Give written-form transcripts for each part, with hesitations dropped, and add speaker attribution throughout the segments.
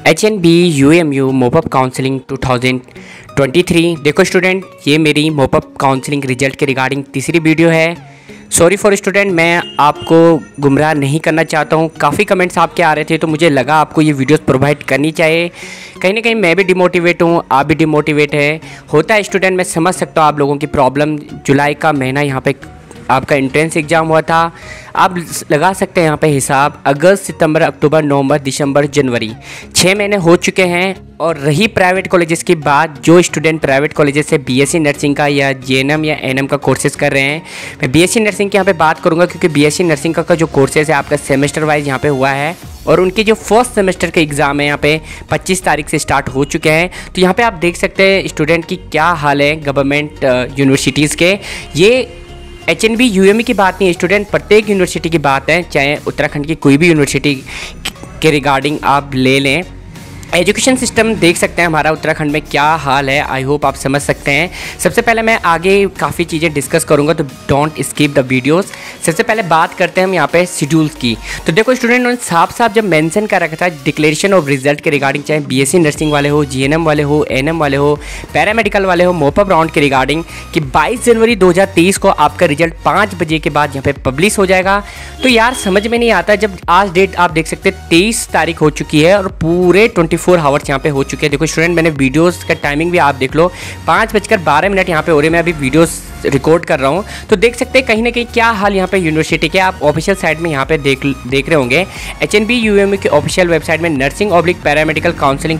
Speaker 1: HNB-UMU mop-up counselling 2023। देखो student, ये मेरी मोपअप काउंसलिंग रिजल्ट के रिगार्डिंग तीसरी वीडियो है। सॉरी फॉर स्टूडेंट, मैं आपको गुमराह नहीं करना चाहता हूँ। काफ़ी कमेंट्स आपके आ रहे थे तो मुझे लगा आपको ये वीडियोस प्रोवाइड करनी चाहिए। कहीं ना कहीं मैं भी डिमोटिवेट हूँ, आप भी डिमोटिवेट है। होता है स्टूडेंट, मैं समझ सकता हूँ आप लोगों की प्रॉब्लम। जुलाई का महीना यहाँ पे आपका एंट्रेंस एग्ज़ाम हुआ था। आप लगा सकते हैं यहाँ पे हिसाब, अगस्त, सितंबर, अक्टूबर, नवंबर, दिसंबर, जनवरी, 6 महीने हो चुके हैं। और रही प्राइवेट कॉलेजेस की बात, जो स्टूडेंट प्राइवेट कॉलेजेस से बीएससी नर्सिंग का या जेएनएम या एनएम का कोर्सेज़ कर रहे हैं, मैं बीएससी नर्सिंग की यहाँ पे बात करूँगा क्योंकि बीएससी नर्सिंग का जो कोर्सेज़ है आपका सेमेस्टर वाइज यहाँ पे हुआ है। और उनके जो फर्स्ट सेमेस्टर के एग्ज़ाम है यहाँ पे 25 तारीख से स्टार्ट हो चुके हैं। तो यहाँ पे आप देख सकते हैं स्टूडेंट की क्या हाल है गवर्नमेंट यूनिवर्सिटीज़ के। ये HNB-UMU की बात नहीं है स्टूडेंट, प्रत्येक यूनिवर्सिटी की बात है, चाहे उत्तराखंड की कोई भी यूनिवर्सिटी के रिगार्डिंग आप ले लें। एजुकेशन सिस्टम देख सकते हैं हमारा उत्तराखंड में क्या हाल है। आई होप आप समझ सकते हैं। सबसे पहले मैं आगे काफ़ी चीज़ें डिस्कस करूंगा, तो डोंट स्किप द वीडियोस। सबसे पहले बात करते हैं हम यहाँ पे शेड्यूल्स की। तो देखो स्टूडेंट, उन्होंने साफ साफ जब मेंशन कर रखा था डिक्लेरेशन ऑफ रिजल्ट के रिगार्डिंग, चाहे बीएससी नर्सिंग वाले हो, जीएनएम वाले हो, एनएम वाले हो, पैरामेडिकल वाले हो, मोपअप राउंड के रिगार्डिंग कि 22 जनवरी 2023 को आपका रिजल्ट 5 बजे के बाद यहाँ पे पब्लिश हो जाएगा। तो यार समझ में नहीं आता, जब आज डेट आप देख सकते हैं 23 तारीख हो चुकी है और पूरे 24 आवर्स यहाँ पे हो चुके हैं। देखो स्टूडेंट, मैंने वीडियोस का टाइमिंग भी आप देख लो, 5:12 यहाँ पे हो रहे। मैं अभी वीडियोस रिकॉर्ड कर रहा हूँ, तो देख सकते हैं कहीं ना कहीं क्या हाल यहाँ पे यूनिवर्सिटी के। आप ऑफिशियल साइट में यहाँ पे देख रहे होंगे, HNB-UMU की ऑफिशियल वेबसाइट में नर्सिंग ऑब्लिक पैरामेडिकल काउंसलिंग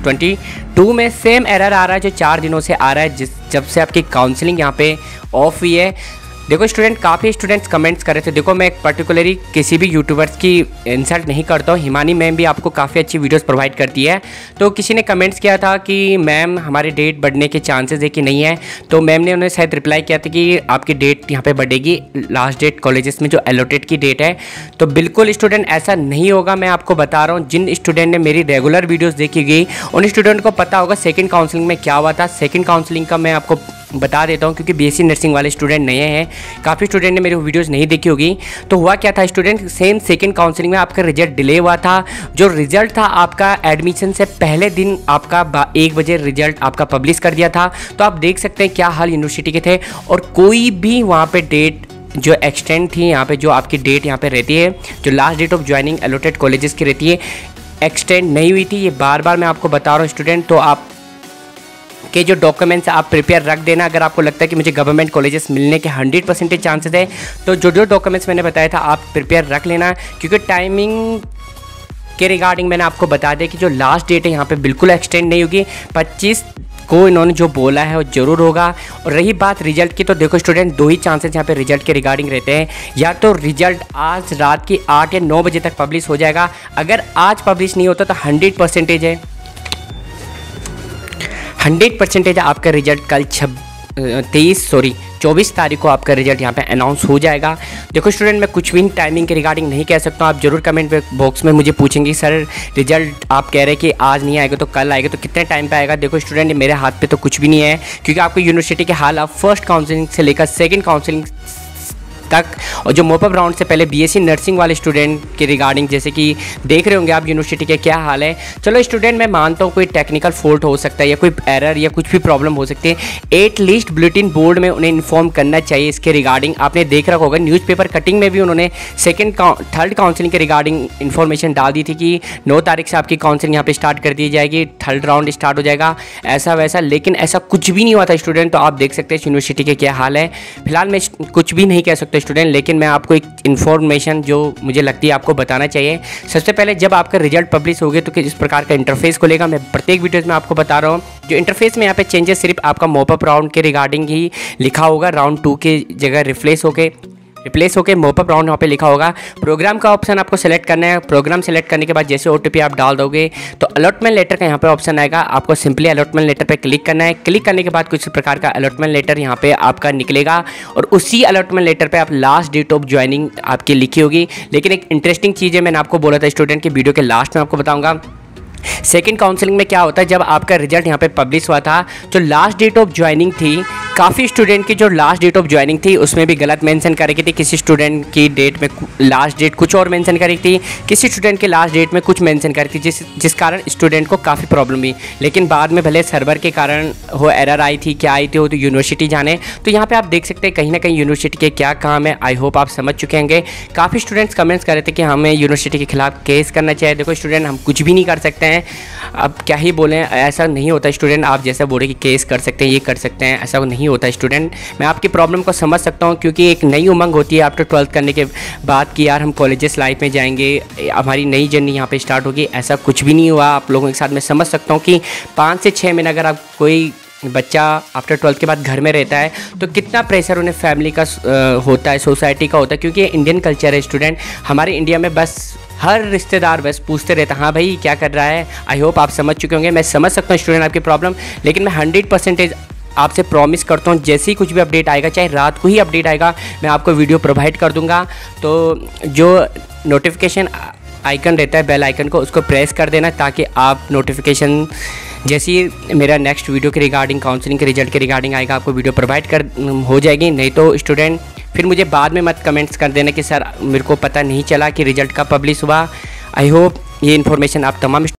Speaker 1: 2022 में सेम एरर आ रहा है जो 4 दिनों से आ रहा है, जब से आपकी काउंसलिंग यहाँ पे ऑफ हुई है। देखो स्टूडेंट, काफ़ी स्टूडेंट्स कमेंट्स कर रहे थे। देखो, मैं पर्टिकुलरली किसी भी यूट्यूबर्स की इंसल्ट नहीं करता हूँ। हिमानी मैम भी आपको काफ़ी अच्छी वीडियोस प्रोवाइड करती है। तो किसी ने कमेंट्स किया था कि मैम हमारी डेट बढ़ने के चांसेस है कि नहीं है। तो मैम ने उन्हें शायद रिप्लाई किया था कि आपकी डेट यहाँ पे बढ़ेगी, लास्ट डेट कॉलेजेस में जो एलोटेड की डेट है। तो बिल्कुल स्टूडेंट ऐसा नहीं होगा, मैं आपको बता रहा हूँ। जिन स्टूडेंट ने मेरी रेगुलर वीडियोज़ देखी गई उन स्टूडेंट को पता होगा सेकेंड काउंसलिंग में क्या हुआ था। सेकेंड काउंसलिंग का मैं आपको बता देता हूँ क्योंकि बीएससी नर्सिंग वाले स्टूडेंट नए हैं, काफ़ी स्टूडेंट ने मेरी वीडियोस नहीं देखी होगी। तो हुआ क्या था स्टूडेंट, सेम सेकंड काउंसलिंग में आपका रिजल्ट डिले हुआ था। जो रिजल्ट था आपका एडमिशन से पहले दिन आपका 1 बजे रिजल्ट आपका पब्लिश कर दिया था। तो आप देख सकते हैं क्या हाल यूनिवर्सिटी के थे। और कोई भी वहाँ पे डेट जो एक्सटेंड थी, यहाँ पे जो आपकी डेट यहाँ पे रहती है, जो last date of joining allotted colleges की रहती है, एक्सटेंड नहीं हुई थी। ये बार बार मैं आपको बता रहा हूँ स्टूडेंट। तो आप के जो डॉक्यूमेंट्स आप प्रिपेयर रख देना। अगर आपको लगता है कि मुझे गवर्नमेंट कॉलेजेस मिलने के 100% चांसेस है, तो जो डॉक्यूमेंट्स मैंने बताया था आप प्रिपेयर रख लेना। क्योंकि टाइमिंग के रिगार्डिंग मैंने आपको बता दिया कि जो लास्ट डेट है यहाँ पे बिल्कुल एक्सटेंड नहीं होगी। 25 को इन्होंने जो बोला है वो जरूर होगा। और रही बात रिजल्ट की, तो देखो स्टूडेंट, 2 ही चांसेस यहाँ पे रिजल्ट के रिगार्डिंग रहते हैं। या तो रिजल्ट आज रात की 8 या 9 बजे तक पब्लिश हो जाएगा। अगर आज पब्लिश नहीं होता तो 100% है, 100% आपका रिजल्ट कल 24 तारीख को आपका रिजल्ट यहाँ पे अनाउंस हो जाएगा। देखो स्टूडेंट, मैं कुछ भी टाइमिंग के रिगार्डिंग नहीं कह सकता हूँ। आप जरूर कमेंट बॉक्स में मुझे पूछेंगे सर रिजल्ट आप कह रहे हैं कि आज नहीं आएगा तो कल आएगा, तो कितने टाइम पे आएगा। देखो स्टूडेंट, मेरे हाथ पे तो कुछ भी नहीं है क्योंकि आपको यूनिवर्सिटी के हाल आप फर्स्ट काउंसलिंग से लेकर सेकेंड काउंसलिंग तक, और जो मोपअप राउंड से पहले बीएससी नर्सिंग वाले स्टूडेंट के रिगार्डिंग जैसे कि देख रहे होंगे आप यूनिवर्सिटी के क्या हाल है। चलो स्टूडेंट, मैं मानता हूँ कोई टेक्निकल फॉल्ट हो सकता है या कोई एरर या कुछ भी प्रॉब्लम हो सकती है। एटलीस्ट बुलेटिन बोर्ड में उन्हें इन्फॉर्म करना चाहिए इसके रिगार्डिंग। आपने देख रखा होगा न्यूज़पेपर कटिंग में भी उन्होंने थर्ड काउंसलिंग के रिगार्डिंग इन्फॉर्मेशन डाल दी थी कि 9 तारीख से आपकी काउंसलिंग यहाँ पर स्टार्ट कर दी जाएगी, थर्ड राउंड स्टार्ट हो जाएगा, ऐसा वैसा। लेकिन ऐसा कुछ भी नहीं हुआ था स्टूडेंट। तो आप देख सकते हैं यूनिवर्सिटी के क्या हाल है। फिलहाल मैं कुछ भी नहीं कह सकता स्टूडेंट, लेकिन मैं आपको एक इन्फॉर्मेशन जो मुझे लगती है आपको बताना चाहिए। सबसे पहले जब आपका रिजल्ट पब्लिश हो गया तो किस प्रकार का इंटरफेस खुलेगा, मैं प्रत्येक वीडियोस में आपको बता रहा हूँ। जो इंटरफेस में यहाँ पे चेंजेस सिर्फ आपका मोपअप राउंड के रिगार्डिंग ही लिखा होगा, राउंड 2 की जगह रिप्लेस होके मोपअप राउंड वहाँ पे लिखा होगा। प्रोग्राम का ऑप्शन आपको सेलेक्ट करना है। प्रोग्राम सेलेक्ट करने के बाद जैसे OTP आप डाल दोगे तो अलॉटमेंट लेटर का यहाँ पे ऑप्शन आएगा। आपको सिंपली अलॉटमेंट लेटर पे क्लिक करना है। क्लिक करने के बाद कुछ प्रकार का अलॉटमेंट लेटर यहाँ पे आपका निकलेगा और उसी अलॉटमेंट लेटर पे आप लास्ट डेट ऑफ ज्वाइनिंग आपकी लिखी होगी। लेकिन एक इंटरेस्टिंग चीज़ है, मैंने आपको बोला था स्टूडेंट की वीडियो के लास्ट में आपको बताऊँगा, सेकंड काउंसलिंग में क्या होता है, जब आपका रिजल्ट यहाँ पे पब्लिश हुआ था, जो लास्ट डेट ऑफ ज्वाइनिंग थी, काफ़ी स्टूडेंट की जो लास्ट डेट ऑफ ज्वाइनिंग थी उसमें भी गलत मेंशन कर रखी थी। किसी स्टूडेंट की डेट में लास्ट डेट कुछ और मेंशन कर रही थी, किसी स्टूडेंट की लास्ट डेट में कुछ मेंशन कर रही थी, जिस कारण स्टूडेंट को काफ़ी प्रॉब्लम हुई। लेकिन बाद में भले सर्वर के कारण वो एरर आई थी, क्या आई थी वो तो यूनिवर्सिटी जाने। तो यहाँ पे आप देख सकते हैं कहीं ना कहीं यूनिवर्सिटी के क्या काम है। आई होप आप समझ चुके होंगे। काफ़ी स्टूडेंट्स कमेंट्स कर रहे थे कि हमें यूनिवर्सिटी के खिलाफ केस करना चाहिए। देखो स्टूडेंट, हम कुछ भी नहीं कर सकते हैं, अब क्या ही बोलें, ऐसा नहीं होता स्टूडेंट। आप जैसा बोले कि केस कर सकते हैं, ये कर सकते हैं, ऐसा नहीं होता स्टूडेंट। मैं आपकी प्रॉब्लम को समझ सकता हूँ, क्योंकि एक नई उमंग होती है आफ्टर 12th करने के बाद कि यार हम कॉलेजेस लाइफ में जाएंगे, हमारी नई जर्नी यहाँ पे स्टार्ट होगी। ऐसा कुछ भी नहीं हुआ आप लोगों के साथ। मैं समझ सकता हूँ कि 5 से 6 महीने अगर आप कोई बच्चा आफ्टर 12th के बाद घर में रहता है तो कितना प्रेशर उन्हें फैमिली का होता है, सोसाइटी का होता है, क्योंकि इंडियन कल्चर है स्टूडेंट। हमारे इंडिया में बस हर रिश्तेदार बस पूछते रहता है, हाँ भाई क्या कर रहा है। आई होप आप समझ चुके होंगे। मैं समझ सकता हूँ स्टूडेंट आपकी प्रॉब्लम, लेकिन मैं 100% आपसे प्रॉमिस करता हूँ जैसे ही कुछ भी अपडेट आएगा, चाहे रात को ही अपडेट आएगा, मैं आपको वीडियो प्रोवाइड कर दूँगा। तो जो नोटिफिकेशन आइकन रहता है बेल आइकन को, उसको प्रेस कर देना ताकि आप नोटिफिकेशन जैसे ही मेरा नेक्स्ट वीडियो के रिगार्डिंग काउंसलिंग के रिजल्ट के रिगार्डिंग आएगा, आपको वीडियो प्रोवाइड कर हो जाएगी। नहीं तो स्टूडेंट फिर मुझे बाद में मत कमेंट्स कर देना कि सर मेरे को पता नहीं चला कि रिजल्ट कब पब्लिश हुआ। आई होप ये इन्फॉर्मेशन आप तमाम